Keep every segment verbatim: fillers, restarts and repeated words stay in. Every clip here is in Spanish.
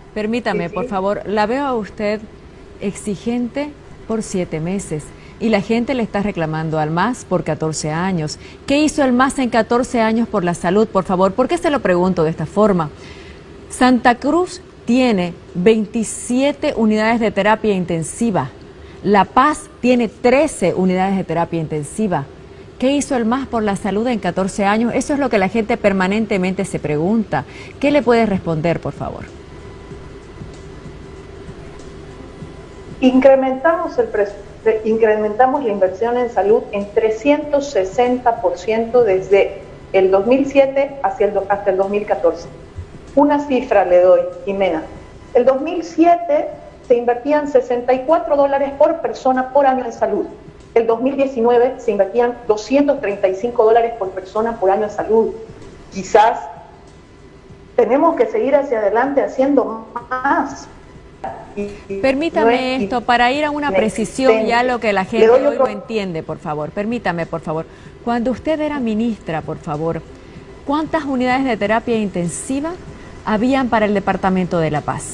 Permítame, Sí, sí. por favor, la veo a usted exigente por siete meses y la gente le está reclamando al M A S por catorce años. ¿Qué hizo el M A S en catorce años por la salud, por favor? ¿Por qué se lo pregunto de esta forma? Santa Cruz tiene veintisiete unidades de terapia intensiva. La Paz tiene trece unidades de terapia intensiva. ¿Qué hizo el M A S por la salud en catorce años? Eso es lo que la gente permanentemente se pregunta. ¿Qué le puede responder, por favor? Incrementamos, el incrementamos la inversión en salud en trescientos sesenta por ciento desde el dos mil siete hacia el, hasta el dos mil catorce. Una cifra le doy, Jimena. El dos mil siete se invertían sesenta y cuatro dólares por persona por año en salud. El dos mil diecinueve se invertían doscientos treinta y cinco dólares por persona por año en salud. Quizás tenemos que seguir hacia adelante haciendo más. Permítame esto, para ir a una precisión ya lo que la gente hoy no entiende, por favor. Permítame, por favor. Cuando usted era ministra, por favor, ¿cuántas unidades de terapia intensiva habían para el Departamento de La Paz?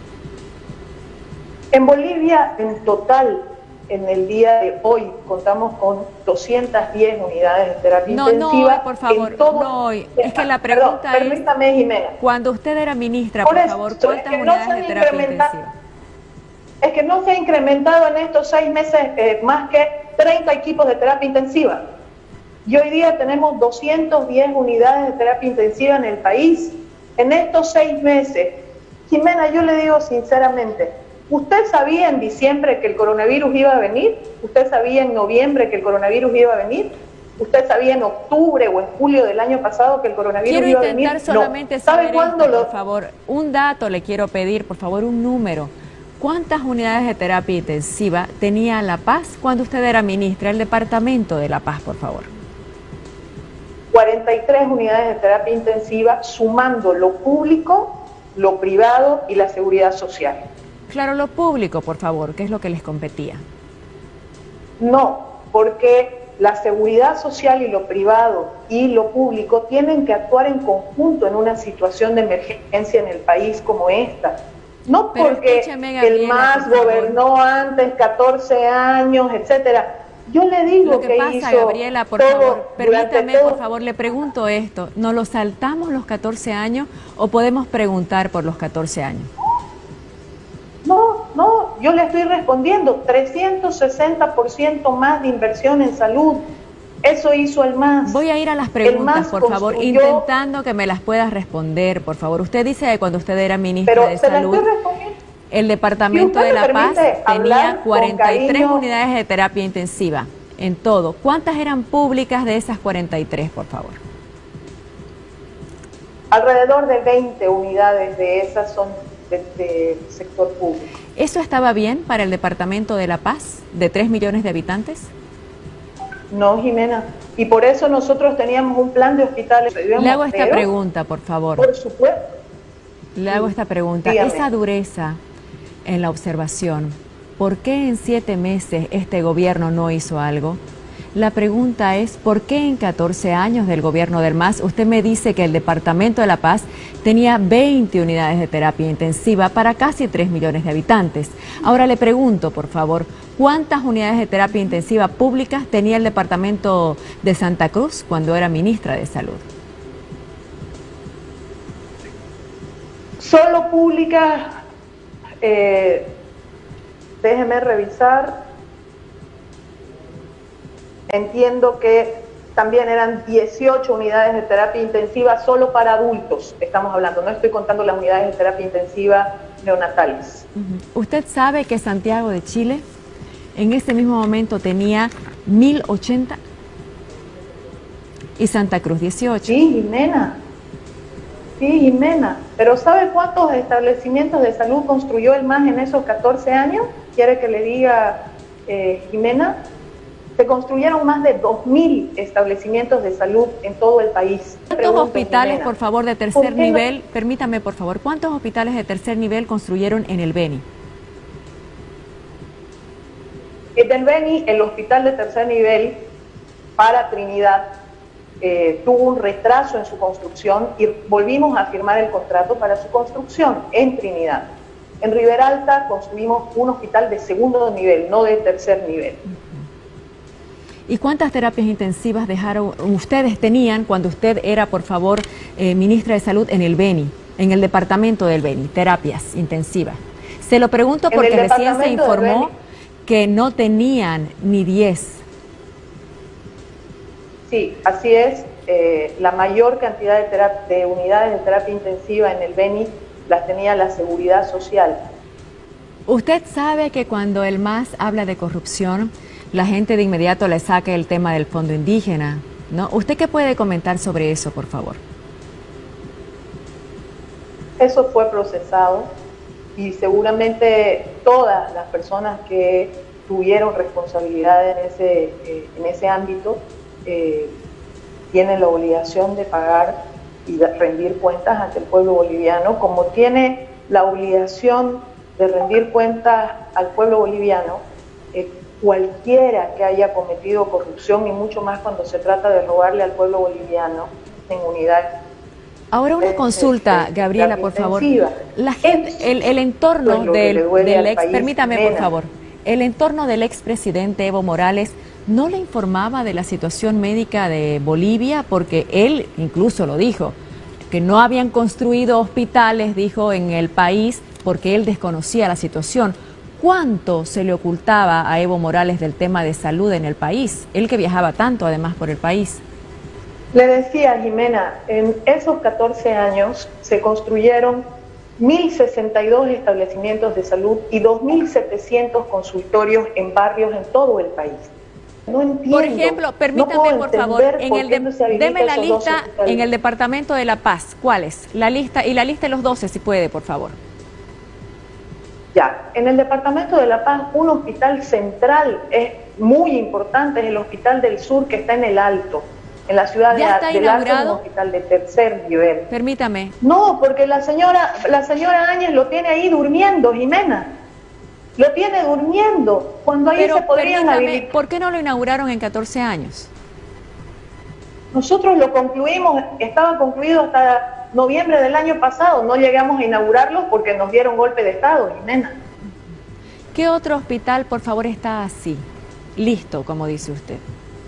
En Bolivia, en total, en el día de hoy, contamos con doscientas diez unidades de terapia no, intensiva. No, por favor, todo... no hoy. Es que la pregunta Perdón, es... Permítame, Jimena. Cuando usted era ministra, por, por eso, favor, ¿cuántas es que unidades no de terapia intensiva? Es que no se ha incrementado en estos seis meses eh, más que treinta equipos de terapia intensiva. Y hoy día tenemos doscientas diez unidades de terapia intensiva en el país. En estos seis meses, Jimena, yo le digo sinceramente, ¿usted sabía en diciembre que el coronavirus iba a venir? ¿Usted sabía en noviembre que el coronavirus iba a venir? ¿Usted sabía en octubre o en julio del año pasado que el coronavirus quiero iba a venir? Quiero intentar solamente no. ¿Sabe saber cuándo esto, lo... por favor? Un dato le quiero pedir, por favor, un número. ¿Cuántas unidades de terapia intensiva tenía La Paz cuando usted era ministra, el Departamento de La Paz, por favor? cuarenta y tres unidades de terapia intensiva, sumando lo público, lo privado y la seguridad social. Claro, lo público, por favor, ¿qué es lo que les competía? No, porque la seguridad social y lo privado y lo público tienen que actuar en conjunto en una situación de emergencia en el país como esta. No Pero porque Gabriela, el M A S gobernó antes catorce años, etcétera. Yo le digo lo que, que pasa, hizo Gabriela, por todo favor, permítame, todo... por favor, le pregunto esto. ¿No lo saltamos los catorce años o podemos preguntar por los catorce años? No, no, yo le estoy respondiendo, trescientos sesenta por ciento más de inversión en salud. Eso hizo el M A S. Voy a ir a las preguntas, por favor, construyó... intentando que me las puedas responder, por favor. Usted dice que cuando usted era ministra Pero de se Salud, la estoy respondiendo. El Departamento de La Paz tenía cuarenta y tres unidades de terapia intensiva en todo. ¿Cuántas eran públicas de esas cuarenta y tres, por favor? Alrededor de veinte unidades de esas son del de sector público. ¿Eso estaba bien para el Departamento de La Paz, de tres millones de habitantes? No, Jimena. Y por eso nosotros teníamos un plan de hospitales. Le hago esta pregunta, por favor. Por supuesto. Le hago esta pregunta. Dígame. Esa dureza en la observación, ¿por qué en siete meses este gobierno no hizo algo? La pregunta es, ¿por qué en catorce años del gobierno del M A S usted me dice que el Departamento de La Paz tenía veinte unidades de terapia intensiva para casi tres millones de habitantes? Ahora le pregunto, por favor, ¿cuántas unidades de terapia intensiva públicas tenía el Departamento de Santa Cruz cuando era ministra de Salud? Solo públicas, eh, déjeme revisar, entiendo que también eran dieciocho unidades de terapia intensiva solo para adultos, estamos hablando, no estoy contando las unidades de terapia intensiva neonatales. Uh-huh. ¿Usted sabe que Santiago de Chile en ese mismo momento tenía mil ochenta y Santa Cruz dieciocho? Sí, Jimena. Sí, Jimena, pero ¿sabe cuántos establecimientos de salud construyó el M A S en esos catorce años? ¿Quiere que le diga, eh, Jimena? Se construyeron más de dos mil establecimientos de salud en todo el país. ¿Cuántos Pregunto, hospitales, Jimena, por favor, de tercer no? nivel, permítame, por favor, cuántos hospitales de tercer nivel construyeron en el Beni? En el Beni, el hospital de tercer nivel para Trinidad, eh, tuvo un retraso en su construcción y volvimos a firmar el contrato para su construcción en Trinidad. En Riberalta construimos un hospital de segundo nivel, no de tercer nivel. ¿Y cuántas terapias intensivas dejaron ustedes tenían cuando usted era, por favor, eh, ministra de Salud en el Beni, en el departamento del Beni, terapias intensivas? Se lo pregunto porque recién se informó que no tenían ni diez. Sí, así es. Eh, la mayor cantidad de, de unidades de terapia intensiva en el Beni las tenía la Seguridad Social. Usted sabe que cuando el M A S habla de corrupción, la gente de inmediato le saca el tema del fondo indígena, ¿no? ¿Usted qué puede comentar sobre eso, por favor? Eso fue procesado y seguramente todas las personas que tuvieron responsabilidad en ese, eh, en ese ámbito eh, tienen la obligación de pagar y de rendir cuentas ante el pueblo boliviano, como tiene la obligación de rendir cuentas al pueblo boliviano eh, cualquiera que haya cometido corrupción, y mucho más cuando se trata de robarle al pueblo boliviano en unidad. Ahora una consulta, Gabriela, por favor. La gente, el, el entorno del, del ex, permítame por favor, el entorno del expresidente Evo Morales no le informaba de la situación médica de Bolivia, porque él incluso lo dijo, que no habían construido hospitales, dijo, en el país porque él desconocía la situación. ¿Cuánto se le ocultaba a Evo Morales del tema de salud en el país? Él que viajaba tanto además por el país. Le decía, Jimena, en esos catorce años se construyeron mil sesenta y dos establecimientos de salud y dos mil setecientos consultorios en barrios en todo el país. No entiendo. Por ejemplo, permítame, no por favor, en el de, no deme la lista en el departamento de La Paz. ¿Cuáles? La lista y la lista de los doce, si puede, por favor. Ya, en el departamento de La Paz, un hospital central es muy importante, es el Hospital del Sur, que está en el Alto. En la ciudad de, ¿Ya está del inaugurado? Alto, un hospital de tercer nivel. Permítame. No, porque la señora, la señora Áñez lo tiene ahí durmiendo, Jimena. Lo tiene durmiendo, cuando ahí Pero, se podrían habilitar. ¿por qué no lo inauguraron en catorce años? Nosotros lo concluimos, estaba concluido hasta noviembre del año pasado, no llegamos a inaugurarlo porque nos dieron golpe de Estado, Jimena. ¿Qué otro hospital, por favor, está así, listo, como dice usted?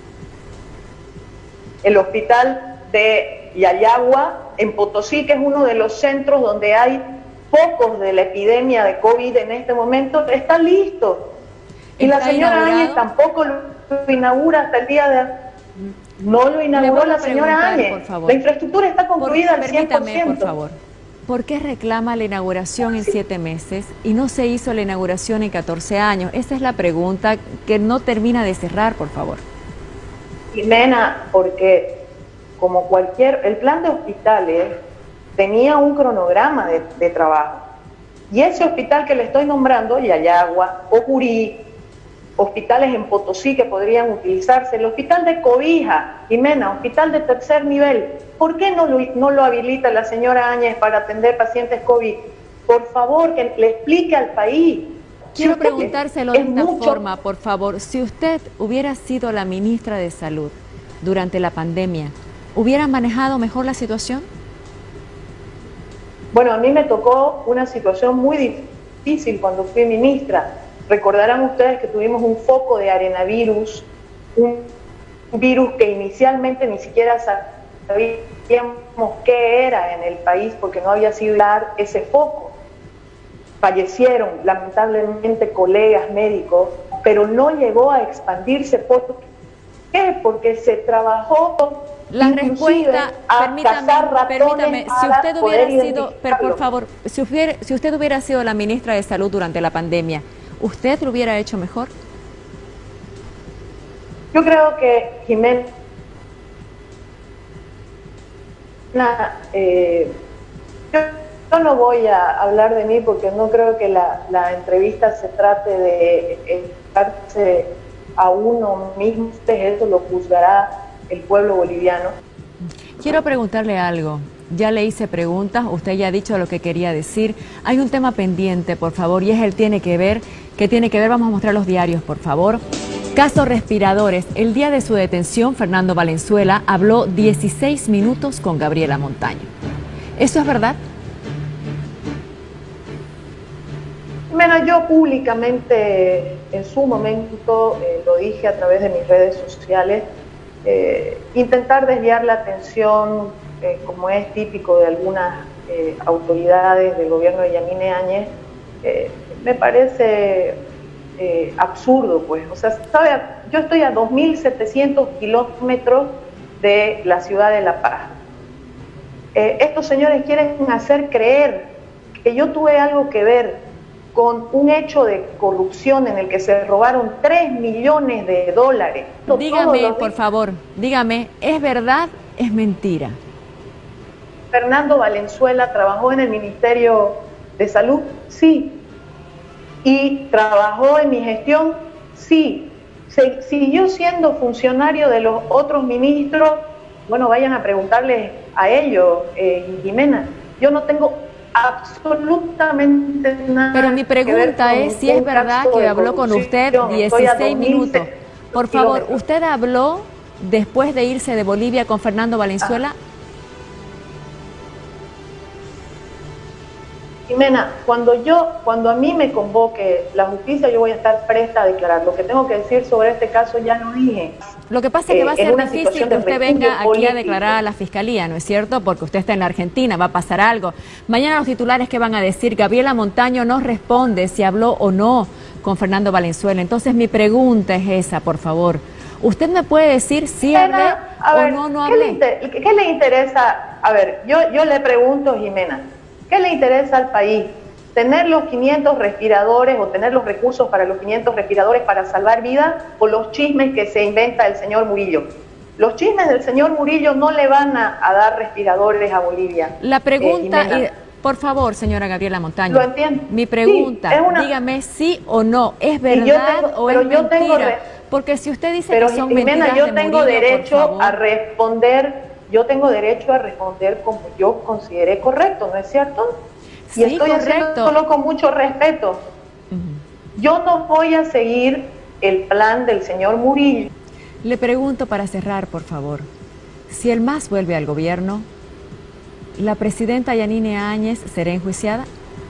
El hospital de Yayagua, en Potosí, que es uno de los centros donde hay focos de la epidemia de COVID en este momento, está listo. Y la señora Áñez tampoco lo inaugura hasta el día de... No lo inauguró la señora Áñez. La infraestructura está concluida al cien por ciento. Por favor, ¿por qué reclama la inauguración en siete meses y no se hizo la inauguración en catorce años? Esa es la pregunta que no termina de cerrar, por favor. Jimena, porque como cualquier... El plan de hospitales tenía un cronograma de, de trabajo. Y ese hospital que le estoy nombrando, Yayagua, Ojurí, hospitales en Potosí que podrían utilizarse, el hospital de Cobija, Jimena, hospital de tercer nivel, ¿por qué no lo, no lo habilita la señora Áñez para atender pacientes COVID? Por favor, que le explique al país. Quiero si preguntárselo de esta mucho... forma, por favor. Si usted hubiera sido la ministra de Salud durante la pandemia, ¿hubiera manejado mejor la situación? Bueno, a mí me tocó una situación muy difícil cuando fui ministra. Recordarán ustedes que tuvimos un foco de arenavirus, un virus que inicialmente ni siquiera sabíamos qué era en el país porque no había sido dar ese foco. Fallecieron lamentablemente colegas médicos, pero no llegó a expandirse. ¿Por qué? Porque se trabajó la respuesta, permítame, permítame, si usted hubiera sido, pero por favor, si, hubiera, si usted hubiera sido la ministra de Salud durante la pandemia, ¿usted lo hubiera hecho mejor? Yo creo que, Jimena, eh, yo, yo no voy a hablar de mí porque no creo que la, la entrevista se trate de enfocarse a uno mismo, eso lo juzgará el pueblo boliviano. Quiero preguntarle algo. Ya le hice preguntas, usted ya ha dicho lo que quería decir. Hay un tema pendiente, por favor, y es el tiene que ver, que tiene que ver, vamos a mostrar los diarios, por favor. Caso respiradores. El día de su detención, Fernando Valenzuela habló dieciséis minutos con Gabriela Montaño. ¿Eso es verdad? Bueno, yo públicamente en su momento eh, lo dije a través de mis redes sociales, eh, intentar desviar la atención, eh, como es típico de algunas eh, autoridades del gobierno de Yanine Áñez, eh, me parece eh, absurdo, pues. O sea, ¿sabe? Yo estoy a dos mil setecientos kilómetros de la ciudad de La Paz. Eh, estos señores quieren hacer creer que yo tuve algo que ver con un hecho de corrupción en el que se robaron tres millones de dólares. Dígame, por favor, dígame, ¿es verdad, es mentira? Fernando Valenzuela trabajó en el Ministerio de Salud, sí. Y trabajó en mi gestión, sí. Se, siguió siendo funcionario de los otros ministros. Bueno, vayan a preguntarle a ellos, eh, Jimena. Yo no tengo absolutamente nada. Pero mi pregunta es si es verdad que habló con usted dieciséis minutos. Por favor, ¿usted habló después de irse de Bolivia con Fernando Valenzuela? Ah. Jimena, cuando yo, cuando a mí me convoque la justicia, yo voy a estar presta a declarar. Lo que tengo que decir sobre este caso ya lo dije. Lo que pasa es que va a ser difícil que usted venga aquí a declarar a la Fiscalía, ¿no es cierto? Porque usted está en la Argentina, va a pasar algo. Mañana los titulares que van a decir, Gabriela Montaño no responde si habló o no con Fernando Valenzuela. Entonces mi pregunta es esa, por favor. ¿Usted me puede decir si hablé o no, no hablé? ¿Qué le, ¿Qué le interesa? A ver, yo, yo le pregunto, Jimena, ¿qué le interesa al país? ¿Tener los quinientos respiradores o tener los recursos para los quinientos respiradores para salvar vidas o los chismes que se inventa el señor Murillo? Los chismes del señor Murillo no le van a, a dar respiradores a Bolivia. La pregunta, eh, por favor, señora Gabriela Montaño. ¿Lo entiende? Mi pregunta, sí, una... dígame sí o no, ¿es verdad tengo, o es mentira? Porque si usted dice pero, que son Jimena, mentiras yo de tengo Murillo, derecho a responder, yo tengo derecho a responder como yo consideré correcto, ¿no es cierto? Y sí, estoy haciéndolo con mucho respeto. Uh-huh. Yo no voy a seguir el plan del señor Murillo. Le pregunto para cerrar, por favor, si el M A S vuelve al gobierno, ¿la presidenta Yanine Áñez será enjuiciada?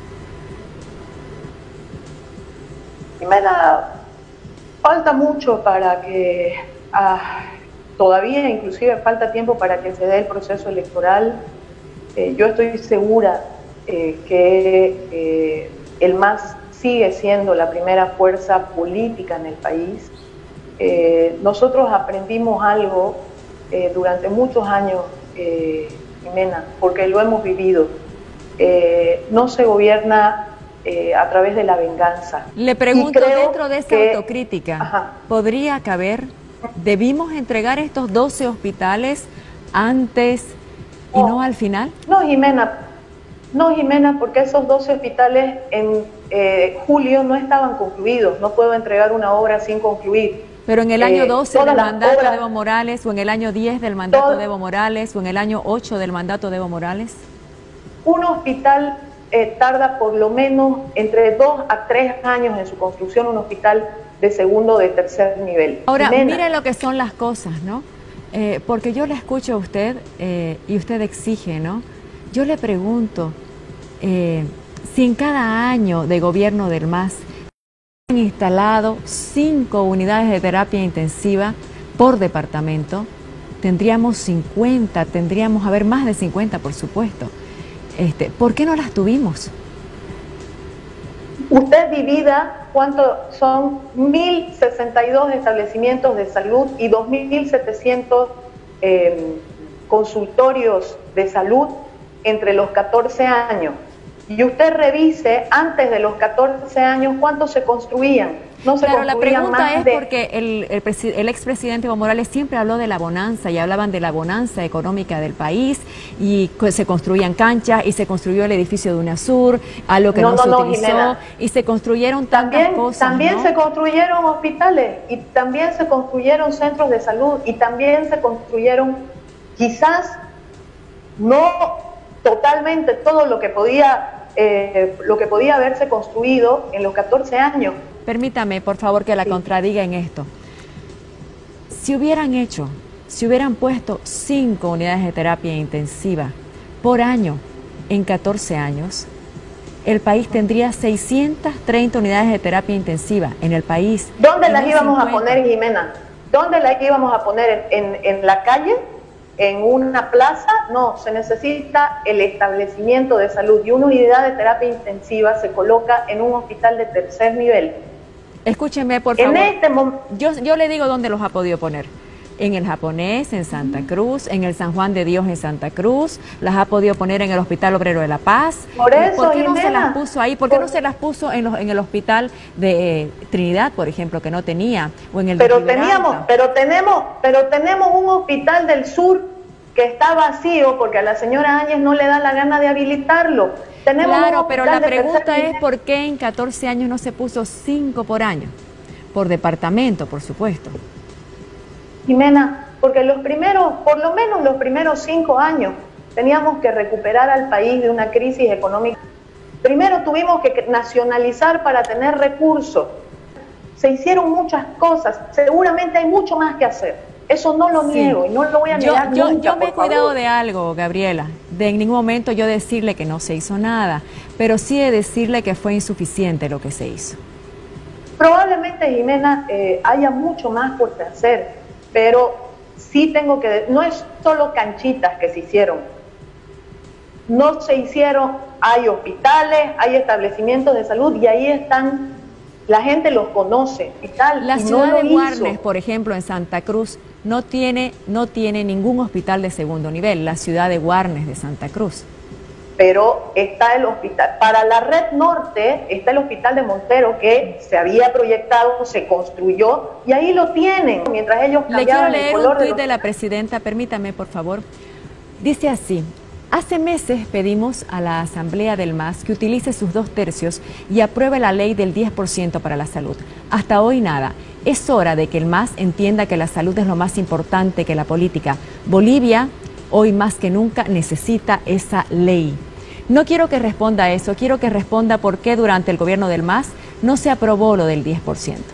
Y me da, falta mucho para que, ah, todavía inclusive falta tiempo para que se dé el proceso electoral. Eh, yo estoy segura Eh, que eh, el M A S sigue siendo la primera fuerza política en el país. Eh, nosotros aprendimos algo eh, durante muchos años, eh, Jimena, porque lo hemos vivido. Eh, no se gobierna eh, a través de la venganza. Le pregunto, dentro de esa que, autocrítica, ajá. ¿podría caber, debimos entregar estos doce hospitales antes y no, no al final? No, Jimena. No, Jimena, porque esos doce hospitales en eh, julio no estaban concluidos. No puedo entregar una obra sin concluir. Pero en el año doce eh, del mandato obras, de Evo Morales, o en el año diez del mandato todo, de Evo Morales, o en el año ocho del mandato de Evo Morales. Un hospital eh, tarda por lo menos entre dos a tres años en su construcción, un hospital de segundo o de tercer nivel. Ahora, Jimena, mire lo que son las cosas, ¿no? Eh, porque yo le escucho a usted eh, y usted exige, ¿no? Yo le pregunto, eh, si en cada año de gobierno del M A S han instalado cinco unidades de terapia intensiva por departamento, tendríamos cincuenta, tendríamos a ver más de cincuenta, por supuesto. Este, ¿por qué no las tuvimos? Usted divida cuánto son mil sesenta y dos establecimientos de salud y dos mil setecientos eh, consultorios de salud entre los catorce años, y usted revise antes de los catorce años cuántos se construían. No se claro, la pregunta más es de... porque el, el, el expresidente Evo Morales siempre habló de la bonanza y hablaban de la bonanza económica del país y se construían canchas y se construyó el edificio de UNASUR, a lo que no, no, no se utilizó, Jimena. Y se construyeron tantas también, cosas. También ¿no? se construyeron hospitales y también se construyeron centros de salud y también se construyeron, quizás no totalmente todo lo que podía eh, lo que podía haberse construido en los catorce años. Permítame, por favor, que la sí. contradiga en esto. Si hubieran hecho, si hubieran puesto cinco unidades de terapia intensiva por año en catorce años, el país tendría seiscientas treinta unidades de terapia intensiva en el país. ¿Dónde las íbamos a poner, Jimena? ¿Dónde las íbamos a poner? ¿En, en la calle? ¿En una plaza? No, se necesita el establecimiento de salud y una unidad de terapia intensiva se coloca en un hospital de tercer nivel. Escúcheme, por favor. En este yo, yo le digo dónde los ha podido poner. En el Japonés, en Santa Cruz, en el San Juan de Dios, en Santa Cruz, las ha podido poner en el Hospital Obrero de La Paz. Por eso, ¿Por qué no Jimena, se las puso ahí? ¿Por qué por... no se las puso en, los, en el Hospital de eh, Trinidad, por ejemplo, que no tenía? O en el pero teníamos, pero tenemos, pero tenemos un hospital del sur que está vacío porque a la señora Áñez no le da la gana de habilitarlo. Tenemos claro, pero la pregunta es nivel. ¿por qué en catorce años no se puso cinco por año? Por departamento, por supuesto. Jimena, porque los primeros, por lo menos los primeros cinco años, teníamos que recuperar al país de una crisis económica. Primero tuvimos que nacionalizar para tener recursos. Se hicieron muchas cosas, seguramente hay mucho más que hacer. Eso no lo sí. niego y no lo voy a negar yo, nunca, yo, yo me he cuidado favor. de algo, Gabriela, de en ningún momento yo decirle que no se hizo nada, pero sí de decirle que fue insuficiente lo que se hizo. Probablemente, Jimena, eh, haya mucho más por hacer, pero sí tengo que... No es solo canchitas que se hicieron. No se hicieron, hay hospitales, hay establecimientos de salud y ahí están, la gente los conoce y tal. La y ciudad no de lo Guarnes, hizo. por ejemplo, en Santa Cruz, no tiene, no tiene ningún hospital de segundo nivel, la ciudad de Guarnes de Santa Cruz. Pero está el hospital, para la red norte está el hospital de Montero que se había proyectado, se construyó y ahí lo tienen, mientras ellos cambiaban el color. Le quiero leer un tuit de, de la presidenta, permítame por favor. Dice así: hace meses pedimos a la Asamblea del M A S que utilice sus dos tercios y apruebe la ley del diez por ciento para la salud. Hasta hoy nada. Es hora de que el M A S entienda que la salud es lo más importante que la política. Bolivia, hoy más que nunca, necesita esa ley. No quiero que responda a eso, quiero que responda por qué durante el gobierno del M A S no se aprobó lo del diez por ciento.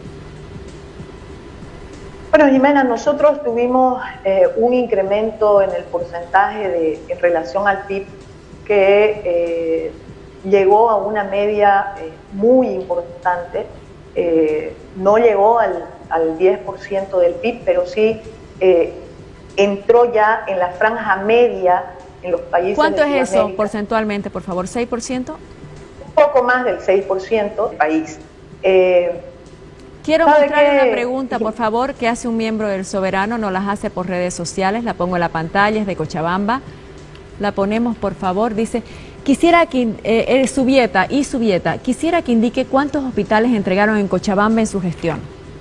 Bueno, Jimena, nosotros tuvimos eh, un incremento en el porcentaje de, en relación al P I B que eh, llegó a una media eh, muy importante. Eh, no llegó al, al diez por ciento del P I B, pero sí eh, entró ya en la franja media en los países. ¿Cuánto de es eso porcentualmente, por favor? ¿seis por ciento? Un poco más del seis por ciento del país. Eh, Quiero mostrar una pregunta, por favor, que hace un miembro del Soberano, nos las hace por redes sociales, la pongo en la pantalla, es de Cochabamba. La ponemos, por favor, dice: quisiera que, eh, eh, Subieta y Subieta, quisiera que indique cuántos hospitales entregaron en Cochabamba en su gestión.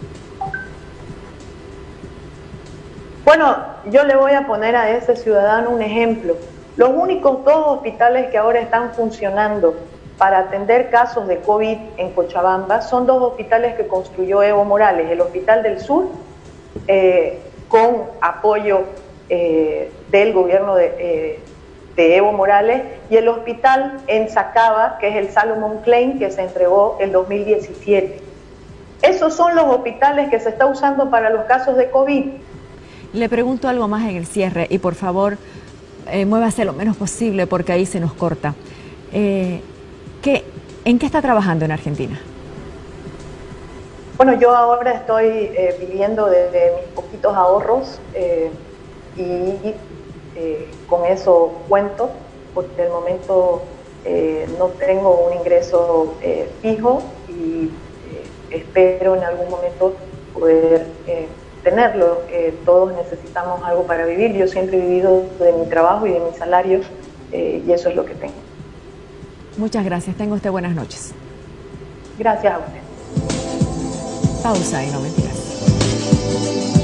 Bueno, yo le voy a poner a ese ciudadano un ejemplo. Los únicos dos hospitales que ahora están funcionando para atender casos de COVID en Cochabamba son dos hospitales que construyó Evo Morales, el Hospital del Sur, eh, con apoyo eh, del gobierno de, eh, de Evo Morales, y el hospital en Sacaba, que es el Salomon Klein, que se entregó en dos mil diecisiete. Esos son los hospitales que se está usando para los casos de COVID. Le pregunto algo más en el cierre y por favor eh, muévase lo menos posible porque ahí se nos corta. Eh, ¿qué, ¿En qué está trabajando en Argentina? Bueno, yo ahora estoy eh, viviendo de, de mis poquitos ahorros eh, y eh, con eso cuento, porque de momento eh, no tengo un ingreso eh, fijo y eh, espero en algún momento poder eh, tenerlo. Eh, todos necesitamos algo para vivir. Yo siempre he vivido de mi trabajo y de mis salarios eh, y eso es lo que tengo. Muchas gracias. Tenga usted buenas noches. Gracias a usted. Pausa y no mentiras.